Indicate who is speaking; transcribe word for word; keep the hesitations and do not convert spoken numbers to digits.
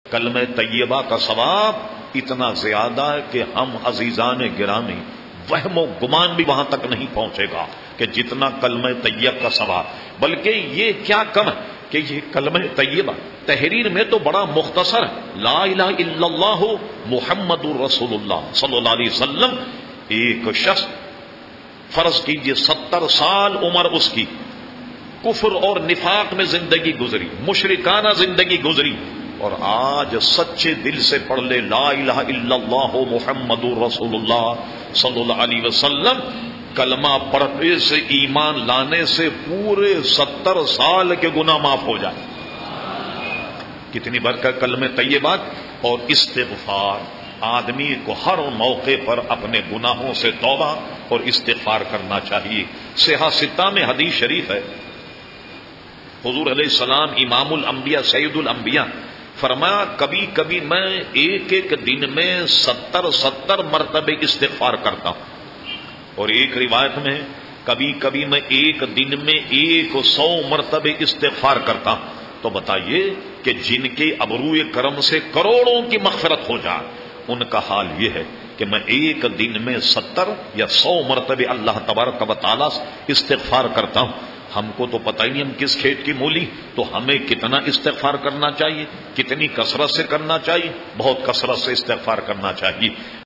Speaker 1: کلمہ طیبہ کا ثواب اتنا زیادہ ہے کہ ہم عزیزان گرامی وہم و گمان بھی وہاں تک نہیں پہنچے گا کہ جتنا کلمہ طیب کا ثواب، بلکہ یہ کیا کم ہے کہ یہ کلمہ طیبہ تحریر میں تو بڑا مختصر ہے، لا الہ الا اللہ محمد الرسول اللہ صلی اللہ علیہ وسلم۔ ایک شخص فرض کیجئے ستر سال عمر اس کی کفر اور نفاق میں زندگی گزری، مشرکانہ زندگی گزری، اور آج سچے دل سے پڑھ لے لا الہ الا اللہ محمد رسول اللہ صلی اللہ علیہ وسلم، کلمہ پڑھنے سے ایمان لانے سے پورے ستر سال کے گناہ معاف ہو جائے۔ کتنی برکت کلمہ طیبات اور استغفار۔ آدمی کو ہر موقع پر اپنے گناہوں سے توبہ اور استغفار کرنا چاہیے۔ صحیح ستہ میں حدیث شریف ہے، حضور علیہ السلام امام الانبیاء سید الانبیاء فرمایا کبھی کبھی میں ایک ایک دن میں ستر ستر مرتبہ استغفار کرتا ہوں، اور ایک روایت میں کبھی کبھی میں ایک دن میں ایک سو مرتبہ استغفار کرتا ہوں۔ تو بتائیے کہ جن کے ابروئے کرم سے کروڑوں کی مغفرت ہو جائے، ان کا حال یہ ہے کہ میں ایک دن میں ستر یا سو مرتبہ اللہ تبارک و تعالیٰ استغفار کرتا ہوں۔ ہم کو تو پتہ ہی نہیں ہم کس کھیت کی مولی، تو ہمیں کتنا استغفار کرنا چاہیے، کتنی کثرت سے کرنا چاہیے، بہت کثرت سے استغفار کرنا چاہیے۔